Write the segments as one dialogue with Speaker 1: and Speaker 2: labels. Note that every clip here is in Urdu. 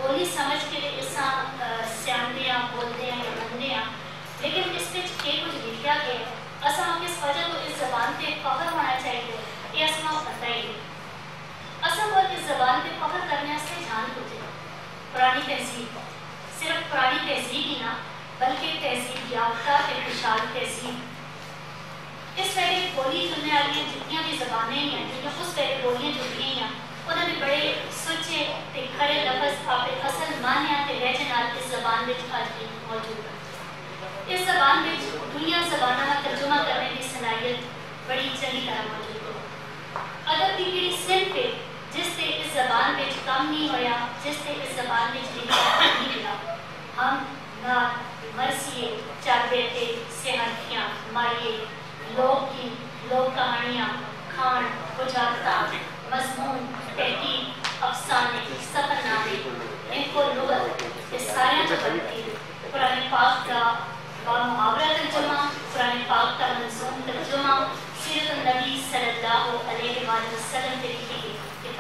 Speaker 1: بولی سمجھ کے اساں سیاندے ہیں بولتے ہیں یا بنتے ہیں لیکن اس میں یہ کچھ لکھا گیا ہے اساں کس وجہ تو اس زبان پہ فخر ہونا چاہیے یہ اساں پتہ ہی نہیں اساں کو اس زبان پہ فخر کرنے سے جان بوجھے پرانی تہذیب صرف پرانی تہذیب ہی نہ بلکہ تہذیب یافتہ تے خوشحال تہذیب اس ویلے بولی سننے والی جتنی بھی زبانیں ہیں جو اس ویلے بولیاں جڑی ہیں انہوں نے بڑے سچے تے کھڑے لفظ اپنے اصل معنیاں تے لہجے نال اس زبان وچ اج بھی موجود ہیں اس زبان وچ دنیا زباناں دا ترجمہ کرنے کی صلاحیت بڑی چنگی طرح موجود ہے ادب کی جڑی صنف ہے جس سے اس زبان میں کم نہیں ہویا جس سے اس زبان میں لکھا نہیں ملا ہم نعت مرثیے چار بیٹے سہرخیاں مائیے لوک گیت لوک کہانیاں کھان بجاتا مضمون تحقیق افسانے سفر نامے ان کو لغت یہ سارے جو بنتی قرآن پاک کا بامحاورہ ترجمہ قرآن پاک کا منظوم ترجمہ سیرت النبی صلی اللہ علیہ وآلہ وسلم کے لکھی گئی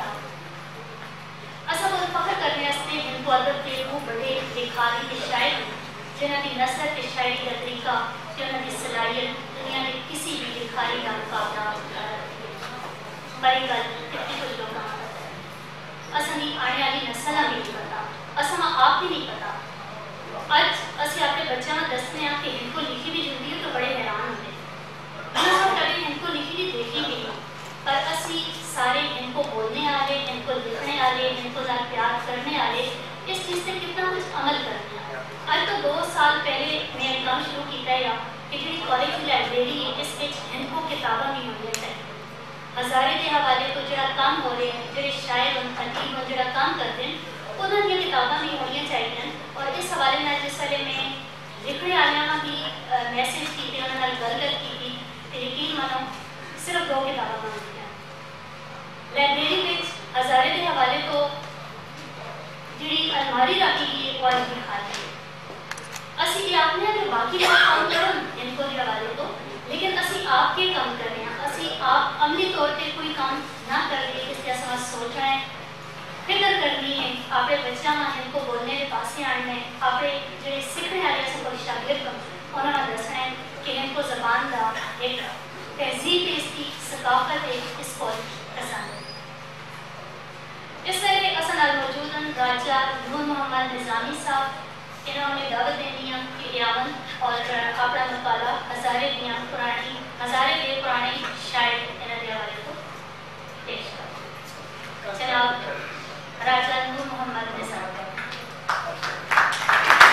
Speaker 1: کتاب اصل اور فخر کرنے سے ان کو ادب کے وہ بڑے لکھاری کے شاعر جنہوں کی نثر کے شاعری کا طریقہ جنہوں کی صلاحیت دنیا میں کسی بھی لکھاری کا مقابلہ بڑی گل کتنی کچھ لوگ اصل نہیں آنے والی نسل بھی نہیں پتا اصل آپ بھی نہیں پتا اج اسی اپنے بچوں میں دستے ہیں کہ ان کو لکھی بھی جلدی ہے تو بڑے حیران ہوتے ہیں کبھی ان کو لکھی بھی دیکھی گئی پر اسی سارے ان کو بولنے والے ان کو لکھنے والے ان کو پیار کرنے والے اس چیز سے کتنا کچھ عمل کرتے ہیں اب تو 2 سال پہلے میں نے کام شروع کیا ہے کہ جی کالج کی لائبریری ہے اس میں ان کو کتابیں بھی ہونی چاہیے ہزارے کے حوالے تو جڑا کام ہو رہے ہیں جڑے شاعر اور ادیب اور جڑا کام کرتے ہیں انہوں نے کتابیں بھی ہونی چاہیے اور اس حوالے میں جس ویلے میں لکھنے والوں بھی میسج کی انہوں نے گل کی یقین مانو صرف 2 کتابیں بنتی ہیں لائبریری میں ہزارے کے حوالے تو جڑی الماری رکھی گئی ہے وہ اج بھی خالی ہے اسی یہ آپ نے کہ باقی لوگ کام کرن ان کو کے حوالے تو لیکن اسی آپ کے کام کر رہے ہیں اسی آپ عملی طور پہ کوئی کام نہ کر رہے اس کے ساتھ سوچ رہے ہیں فکر کرنی ہے اپنے بچوں میں ان کو بولنے کے پاسے آنے ہیں اپنے جو سیکھنے والے سے کوئی شاگرد انہوں نے دسنا ہے کہ ان کو زبان کا ایک تہذیب ہے اس کی ثقافت ہے اس کو پسند ہے اس طرح اصل موجود ہیں راجہ نور محمد نظامی صاحب انہوں نے دعوت دینی ہے کہ ایاون اور اپنا مقالہ ہزارے دیا پرانی